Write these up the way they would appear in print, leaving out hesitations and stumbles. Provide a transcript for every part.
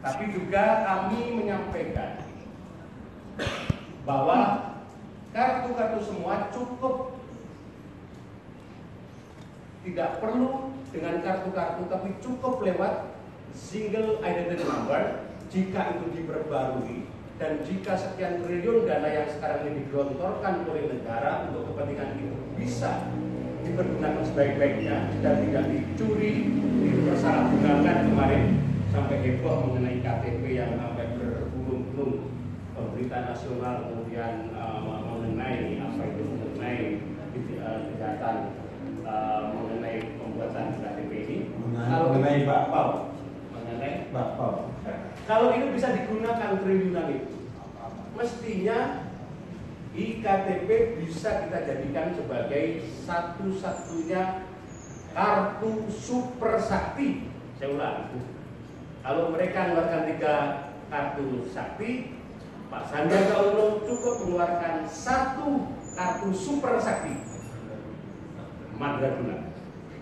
Tapi juga kami menyampaikan bahwa kartu-kartu semua cukup, tidak perlu dengan kartu-kartu, tapi cukup lewat single identity number jika itu diperbarui. Dan jika sekian triliun dana yang sekarang ini digelontorkan oleh negara untuk kepentingan itu bisa dipergunakan sebaik-baiknya dan tidak dicuri, dipersalahgunakan. Kemarin sampai heboh mengenai KTP yang sampai bergulung-gulung pemberitaan nasional, kemudian mengenai apa itu, mengenai kejahatan mengenai pembuatan KTP ini. Mengenai bakpao. Mengenai bakpao. Kalau itu bisa digunakan triliunan itu, mestinya iktp bisa kita jadikan sebagai satu-satunya kartu super sakti. Saya ulang, kalau mereka mengeluarkan 3 kartu sakti, Pak Sandiaga Uno cukup mengeluarkan 1 kartu super sakti Madraguna,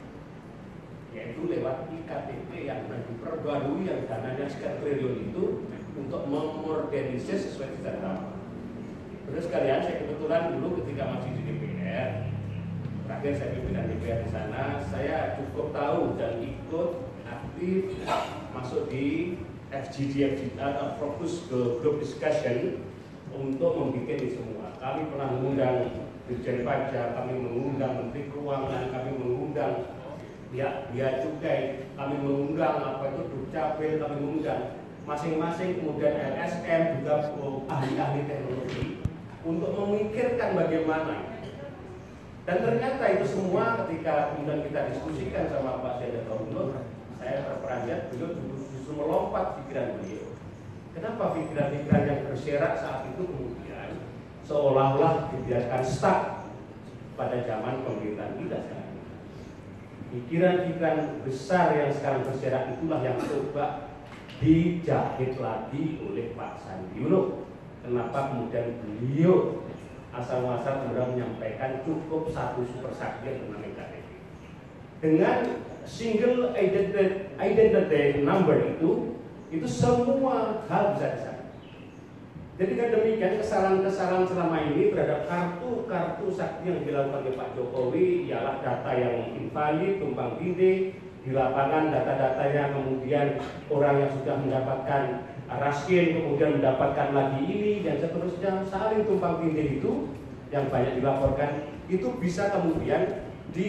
yaitu lewat iktp yang diperbarui, yang dananya sekian triliun itu untuk memodernisasi sesuai cita lama. Terus sekalian, saya kebetulan dulu ketika masih di DPR, terakhir saya pimpinan DPR di sana, saya cukup tahu dan ikut aktif masuk di FGD atau fokus group discussion untuk membuat ini semua. Kami pernah mengundang Dirjen Pajak, kami mengundang Menteri Keuangan, kami mengundang Bea Cukai, kami mengundang apa itu Dukcapil, kami mengundang masing-masing, kemudian LSM juga ahli-ahli teknologi untuk memikirkan bagaimana. Dan ternyata itu semua ketika kemudian kita diskusikan sama Pak Sandiaga Uno, saya terperanjat beliau justru melompat pikiran beliau. Kenapa pikiran-pikiran yang berserak saat itu kemudian seolah-olah dibiarkan stuck pada zaman pemerintahan kita sekarang? Pikiran-pikiran besar yang sekarang berserak itulah yang coba dijahit lagi oleh Pak Sandi Uno. Kenapa kemudian beliau asal-muasal kemudian menyampaikan cukup 1 super sakti yang bernama KTP. Dengan single identity number itu semua hal bisa disana. Jadi kan demikian, kesalahan-kesalahan selama ini terhadap kartu-kartu sakti yang dilakukan oleh Pak Jokowi ialah data yang invalid, tumpang tindih di lapangan, data-datanya kemudian orang yang sudah mendapatkan raskin kemudian mendapatkan lagi ini dan seterusnya, saling tumpang tindih itu yang banyak dilaporkan, itu bisa kemudian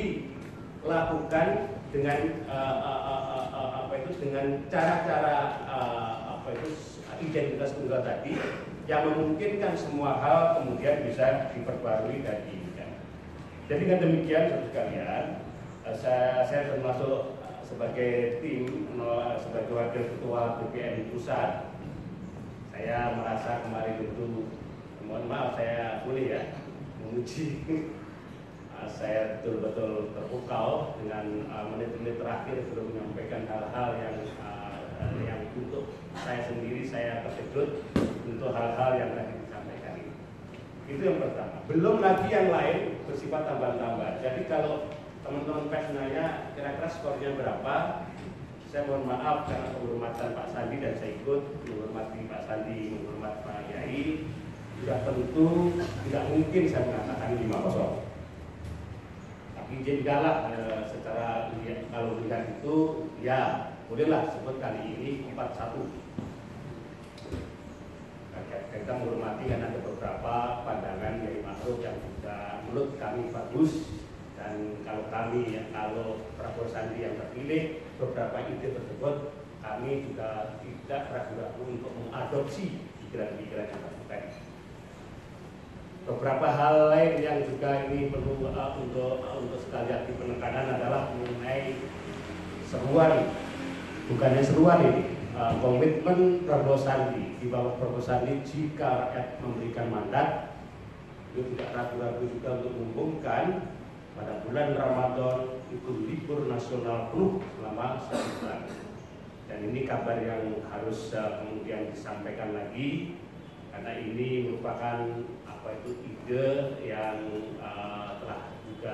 dilakukan dengan dengan cara-cara identitas tunggal tadi yang memungkinkan semua hal kemudian bisa diperbarui dan diinginkan. Jadi dengan demikian, saudara sekalian, saya termasuk sebagai tim, sebagai wakil ketua BPN pusat, saya merasa kemarin itu, mohon maaf saya boleh ya memuji, saya betul-betul terpukau dengan menit-menit terakhir sebelum menyampaikan hal-hal yang untuk saya sendiri saya terkejut untuk hal-hal yang tadi disampaikan ini. Itu yang pertama. Belum lagi yang lain bersifat tambahan-tambahan. Jadi kalau teman-teman pers nanya kira-kira skornya berapa, saya mohon maaf karena kehormatan Pak Sandi dan saya ikut menghormati Pak Sandi, menghormati Pak Yai, sudah tentu tidak mungkin saya mengatakan 5-0. Tapi jadilah secara kalau lihat itu ya bolehlah sebut kali ini 4-1. Kita menghormati kan ada beberapa pandangan dari makhluk yang juga menurut kami bagus. Dan kalau kami, kalau Prabowo Sandi yang terpilih, beberapa ide tersebut kami juga tidak ragu-ragu untuk mengadopsi pikiran-pikiran yang terbuka. Beberapa hal lain yang juga ini perlu untuk sekali lagi penekanan adalah mengenai seruan, bukannya seruan ini, komitmen Prabowo Sandi. Di bawah Prabowo Sandi jika rakyat memberikan mandat, itu tidak ragu-ragu juga untuk mengumumkan pada bulan Ramadan itu libur nasional penuh selama 1 bulan. Dan ini kabar yang harus kemudian disampaikan lagi karena ini merupakan ide yang telah juga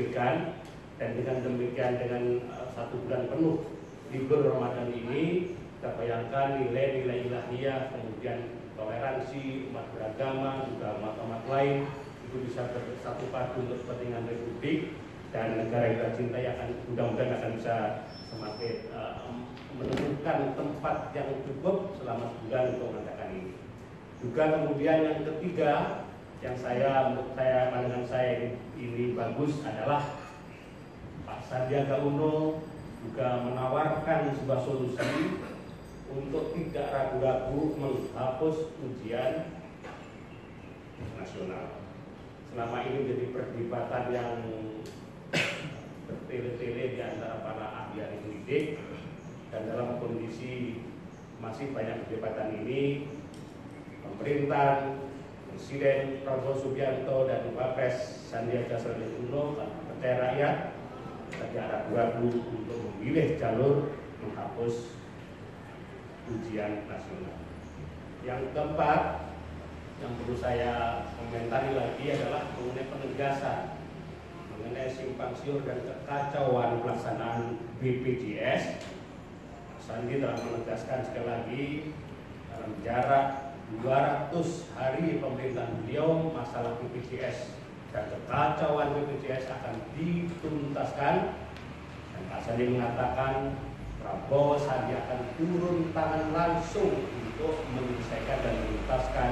dipikirkan, dan dengan demikian dengan 1 bulan penuh libur Ramadan ini Kita bayangkan nilai-nilai ilahiyah, kemudian toleransi, umat beragama, juga umat-umat lain itu bisa bersatu padu untuk kepentingan Republik dan negara yang kita cintai akan mudah-mudahan akan bisa semakin menemukan tempat yang cukup selama sebulan untuk mengadakan ini. Juga kemudian yang ketiga yang menurut saya pandangan saya ini bagus adalah Pak Sandiaga Uno juga menawarkan sebuah solusi untuk tidak ragu-ragu menghapus ujian nasional. Selama ini menjadi perdebatan yang bertele-tele di antara para ahli pendidik, dan dalam kondisi masih banyak perdebatan ini, pemerintah, Presiden Prabowo Subianto dan Wapres Sandiaga Uno percaya rakyat tidak ragu-ragu untuk memilih jalur menghapus ujian nasional. Yang keempat yang perlu saya komentari lagi adalah mengenai penegasan mengenai simpang siur dan kekacauan pelaksanaan BPJS. Sandi telah menegaskan sekali lagi dalam jarak 200 hari pemerintahan beliau masalah BPJS dan kekacauan BPJS akan dituntaskan, dan Pak Sandi mengatakan Prabowo Sandi akan turun tangan langsung untuk menyelesaikan dan menuntaskan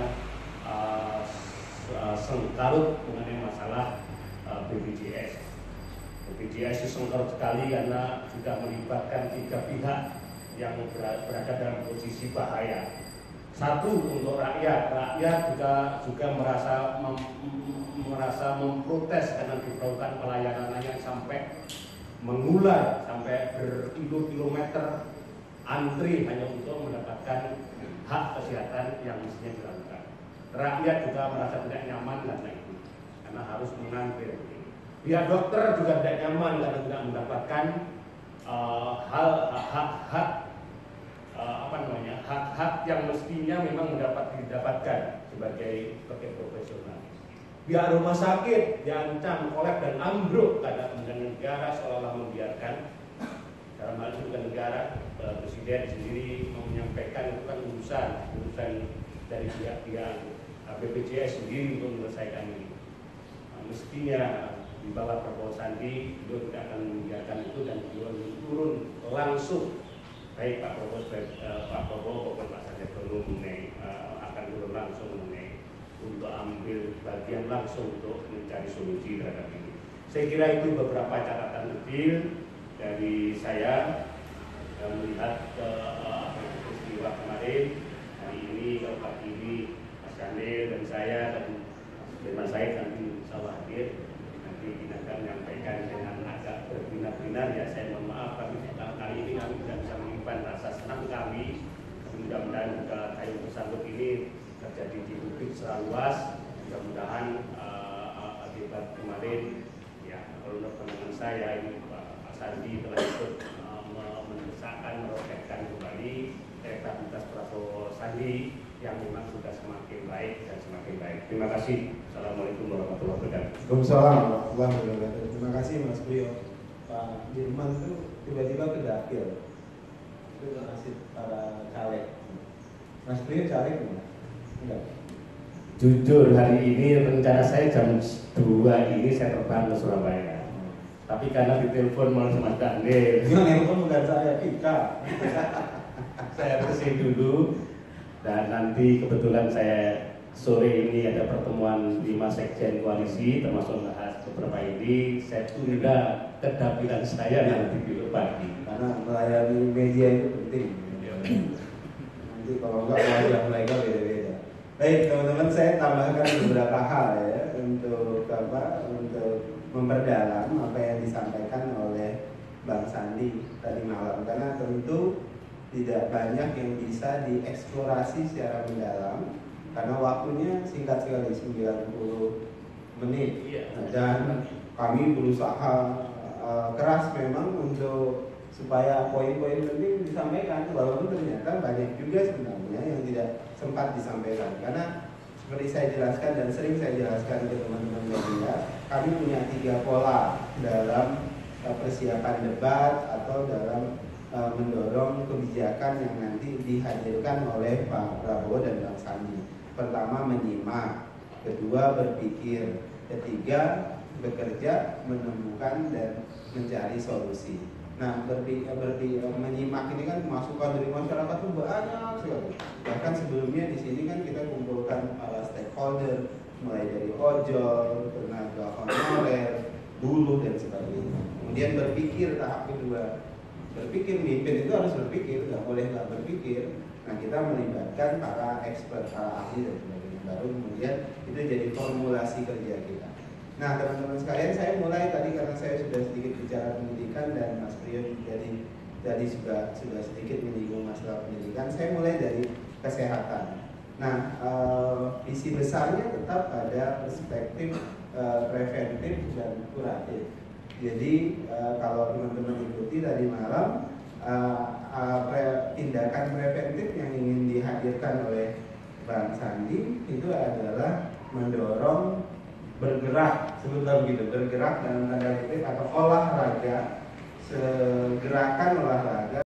sengkarut mengenai masalah BPJS. BPJS itu sengkarut sekali karena sudah melibatkan 3 pihak yang berada dalam posisi bahaya. Satu, untuk rakyat juga merasa memprotes karena diperlukan pelayanan yang sampai mengular sampai berkilo-kilometer antri hanya untuk mendapatkan hak kesehatan yang mestinya dilakukan. Rakyat juga merasa tidak nyaman karena harus mengantri. Pihak dokter juga tidak nyaman karena tidak mendapatkan hak-hak yang mestinya memang didapatkan sebagai profesional. Pihak rumah sakit diancam kolap dan ambruk karena kemudian negara seolah-olah membiarkan. Dalam hal itu negara, Presiden sendiri menyampaikan itu kan urusan dari pihak BPJS sendiri untuk menyelesaikan ini. Mestinya di bawah Prabowo Sandi beliau tidak akan membiarkan itu dan beliau turun langsung, baik Pak Prabowo maupun Pak Sandiaga Uno akan turun langsung untuk ambil bagian langsung untuk mencari solusi terhadap ini. Saya kira itu beberapa catatan kecil dari saya yang melihat peristiwa kemarin. Hari ini kalau pagi ini Mas Kanil dan saya dan Mas Said nanti insya Allah hadir. Nanti kita akan menyampaikan dengan agak berbinar-binar, ya saya mohon maaf, tapi kali ini kami tidak bisa menyimpan rasa senang kami. Mudah-mudahan juga kayu tersangkut ini terjadi di publik secara luas. Mudah-mudahan akibat kemarin, ya kalau menurut pandangan saya ini Pak Sandi telah ikut mendesakkan, meroketkan kembali elektabilitas Prabowo Sandi yang memang sudah semakin baik dan semakin baik. Terima kasih. Assalamualaikum warahmatullahi wabarakatuh. Waalaikumsalam warahmatullahi wabarakatuh. Terima kasih Mas Brio. Pak Dirman itu tiba-tiba ke dapil. Itu nasib para caleg. Mas Brio caleg enggak? Jujur hari ini rencana saya jam 2 ini saya terbang ke Surabaya. Tapi karena ditelepon malah Mas Daniel. Yang telepon bukan saya, Pika. Saya kesini dulu, dan nanti kebetulan saya sore ini ada pertemuan 5 sekjen koalisi termasuk membahas beberapa ini. Saya tunda kedapilan saya nanti di pagi. Karena melayani media itu penting. Nanti kalau enggak wajah mereka beda-beda. Baik teman-teman, saya tambahkan beberapa hal ya untuk memperdalam apa yang disampaikan oleh Bang Sandi tadi malam, karena tentu tidak banyak yang bisa dieksplorasi secara mendalam karena waktunya singkat sekali, 90 menit. Dan kami berusaha keras memang untuk supaya poin-poin penting disampaikan, walaupun ternyata banyak juga sebenarnya yang tidak sempat disampaikan. Karena seperti saya jelaskan dan sering saya jelaskan ke teman-teman media, kami punya 3 pola dalam persiapan debat atau dalam mendorong kebijakan yang nanti dihadirkan oleh Pak Prabowo dan Bang Sandi. Pertama menyimak, kedua berpikir, ketiga bekerja, menemukan dan mencari solusi. Nah, menyimak ini kan masukan dari masyarakat itu banyak sekali. Bahkan sebelumnya di sini kan kita kumpulkan para stakeholder, mulai dari ojol, tenaga honorer, buruh dan sebagainya. Kemudian berpikir tahap kedua. Berpikir, mimpin itu harus berpikir, nggak boleh nggak berpikir. Nah, kita melibatkan para expert, para ahli dan sebagainya. Baru kemudian itu jadi formulasi kerja kita. Nah, teman-teman sekalian, saya mulai tadi karena saya sudah sedikit bicara pendidikan dan Mas Priyo jadi sudah sedikit menyinggung masalah pendidikan. Saya mulai dari kesehatan. Nah, visi besarnya tetap ada perspektif preventif dan kuratif. Jadi kalau teman-teman ikuti tadi malam, tindakan preventif yang ingin dihadirkan oleh Bang Sandi itu adalah mendorong bergerak, sebutlah begitu, bergerak dalam tanda kutip atau olahraga, gerakan olahraga